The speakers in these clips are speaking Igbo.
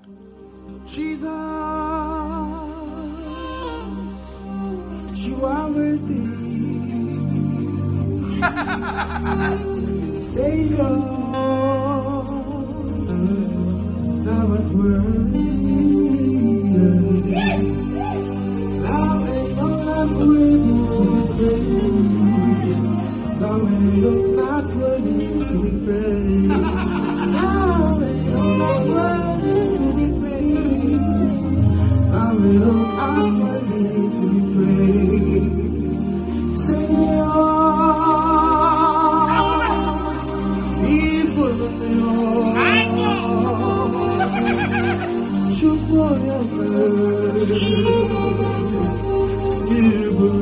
Jesus, you are worthy. Savior, thou art worthy. Thou art worthy to be praised. Thou art not worthy to be praised. Thou art not worthy to be praised. Thou art not worthy to be praised. Savior, evil Lord, you forever. Evil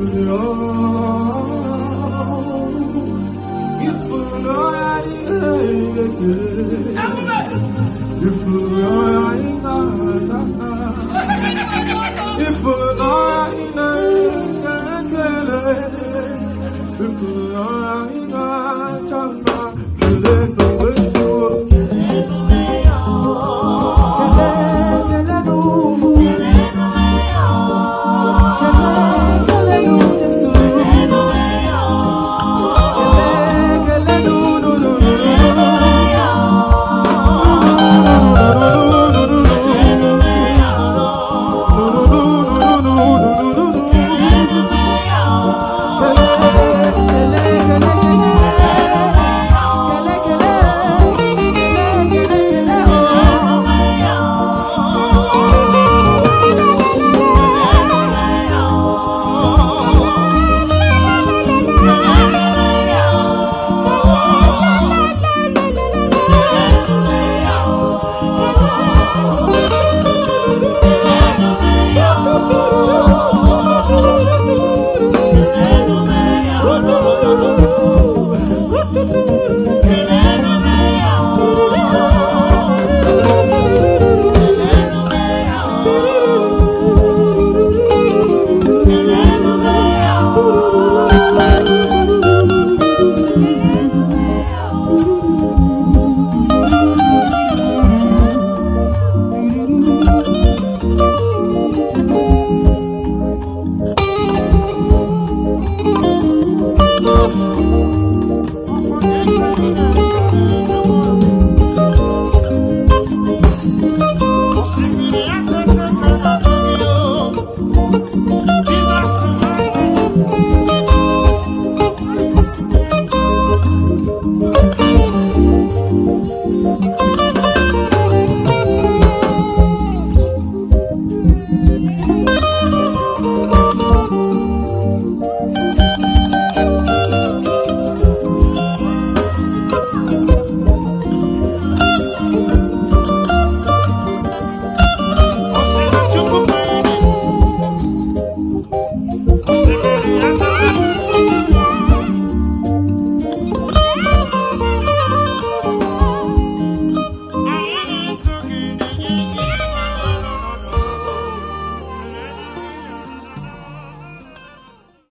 Lord, evil Lord, evil